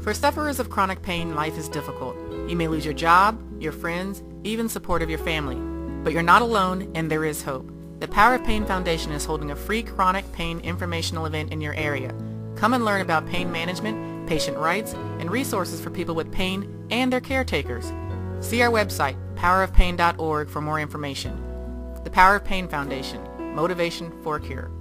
For sufferers of chronic pain, life is difficult. You may lose your job, your friends, even support of your family. But you're not alone, and there is hope. The Power of Pain Foundation is holding a free chronic pain informational event in your area. Come and learn about pain management, patient rights, and resources for people with pain and their caretakers. See our website, powerofpain.org, for more information. The Power of Pain Foundation, motivation for a cure.